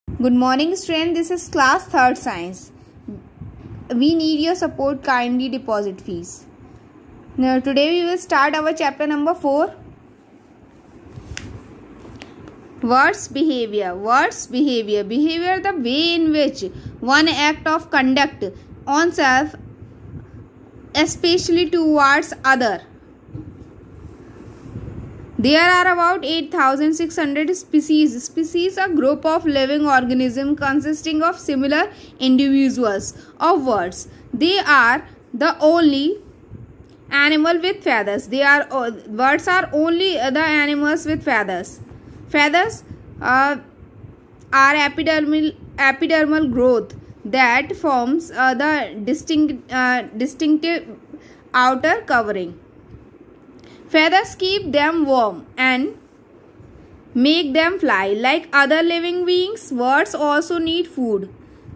Good morning, student. This is class 3rd science. We need your support. Kindly deposit fees. Now, today we will start our chapter number 4. Words behavior. Words behavior. Behavior, the way in which one act of conduct on self, especially towards other. There are about 8,600 species. Species, a group of living organisms consisting of similar individuals of words. They are the only animal with feathers. Birds are only the animals with feathers. Feathers are epidermal growth that forms the distinctive outer covering. Feathers keep them warm and make them fly. Like other living beings, birds also need food.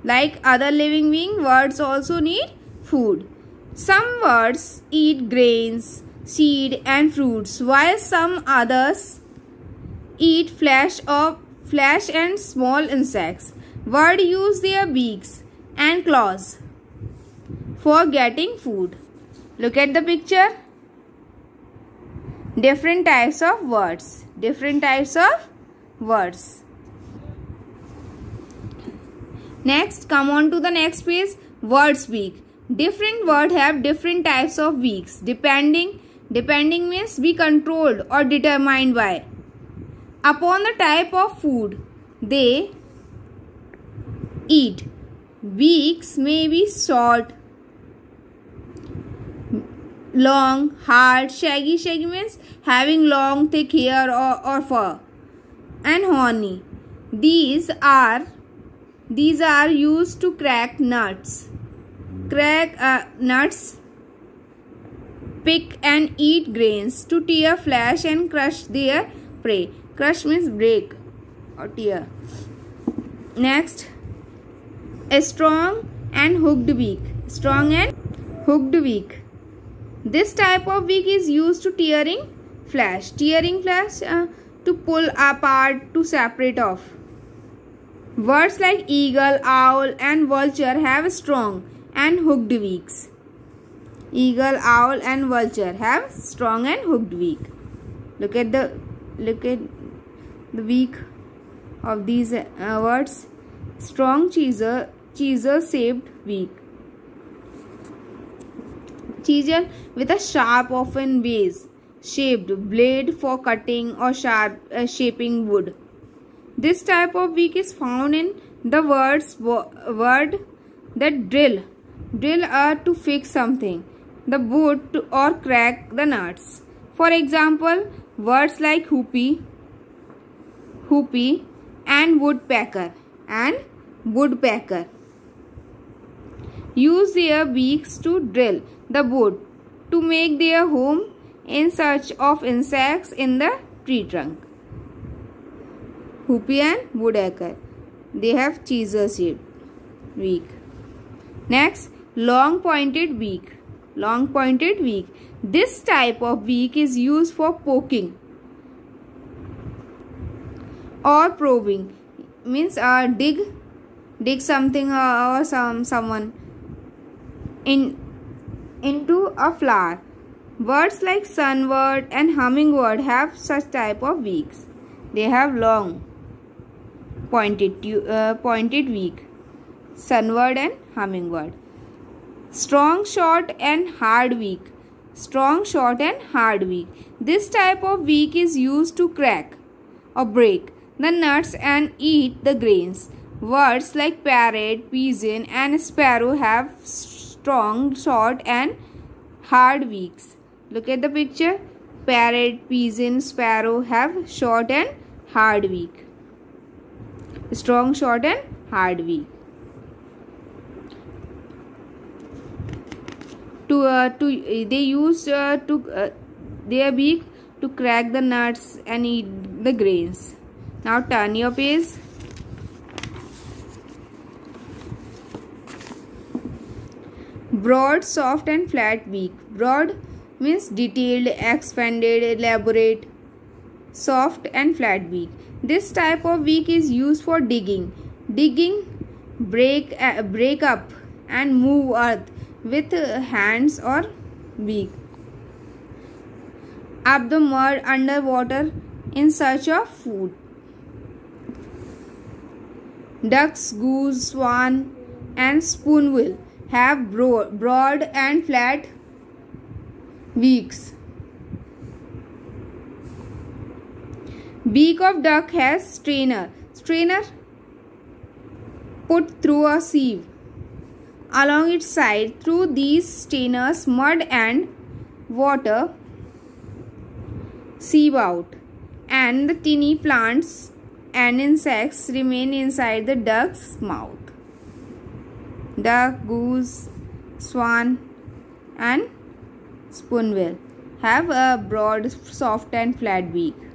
Some birds eat grains, seed and fruits, while some others eat flesh and small insects. Birds use their beaks and claws for getting food. Look at the picture. Different types of words. Next, come on to the next page. Words beak. Different words have different types of beaks. Depending means be controlled or determined by. Upon the type of food they eat. Beaks may be short, long, hard, shaggy. Shaggy means having long, thick hair or fur, and horny. These are used to crack nuts. Pick and eat grains, to tear flesh and crush their prey. Crush means break or tear. Next, a strong and hooked beak. This type of beak is used to tearing flesh to pull apart, to separate off. Birds like eagle, owl and vulture have strong and hooked beaks. Eagle, owl and vulture have strong and hooked beak. Look at the beak of these words. Strong chisel shaped beak. Chisel with a sharp, often vase-shaped blade for cutting or shaping wood. This type of beak is found in the word that drill to fix something, the boot or crack the nuts. For example, words like hoopy and woodpecker use their beaks to drill the wood to make their home in search of insects in the tree trunk. Hoopy and woodpecker, they have chisel-shaped beak. Next, long pointed beak. This type of beak is used for poking or probing. Means dig something or someone into a flower. Birds like sunbird and hummingbird have such type of beaks. They have long pointed beak. Sunbird and hummingbird. Strong, short and hard beak. This type of beak is used to crack or break the nuts and eat the grains. Birds like parrot, pigeon and sparrow have strong, short and hard beaks. Look at the picture. Parrot, pigeon, sparrow have short and hard beak. Strong, short and hard beak. They use their beak to crack the nuts and eat the grains. Now turn your page. Broad, soft and flat beak. Broad means detailed, expanded, elaborate. Soft and flat beak. This type of beak is used for digging. Digging, break up and move earth with hands or beak. Up the mud underwater in search of food. Ducks, goose, swan and spoonbill have broad and flat beaks. Beak of duck has strainer. Strainer put through a sieve. Along its side, through these strainers, mud and water sieve out, and the tiny plants and insects remain inside the duck's mouth. Duck, goose, swan and spoonbill have a broad, soft and flat beak.